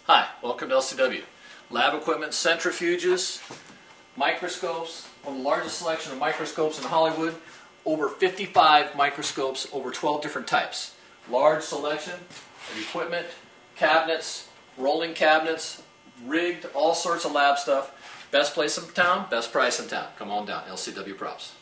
Hi, welcome to LCW. Lab equipment, centrifuges, microscopes, one of the largest selection of microscopes in Hollywood, over 55 microscopes, over 12 different types. Large selection of equipment, cabinets, rolling cabinets, rigged, all sorts of lab stuff. Best place in town, best price in town. Come on down, LCW Props.